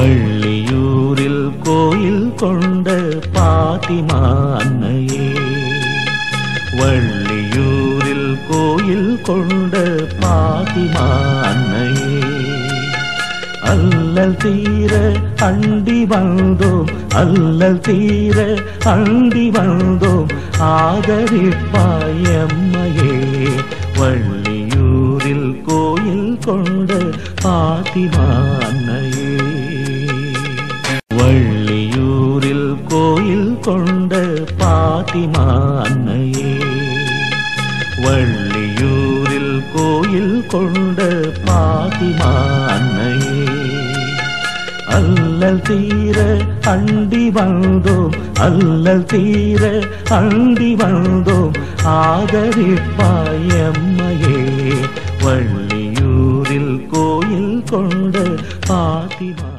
வள்ளியூரில் கோயில் கொண்ட பாத்திமா அன்னையே, வள்ளியூரில் கோயில் கொண்ட பாத்திமா அன்னையே, அல்லல் தீர அண்டி வந்தோம், அல்லல் தீர அண்டி வந்தோம், ஆதரிப்பாய் எம்மையே. வள்ளியூரில் கோயில் கொண்ட பாத்திமா அன்னையே, வள்ளியூரில் கோயில் கொண்ட பாத்திமா அன்னையே, வள்ளியூரில் கோயில் கொண்ட பாத்திமா அன்னையே, அல்லல் தீர அண்டி வந்தோம், அல்லல் தீர அண்டி வந்தோம், ஆதரிப்பாய் எம்மையே. வள்ளியூரில் கோயில் கொண்ட பாத்திமா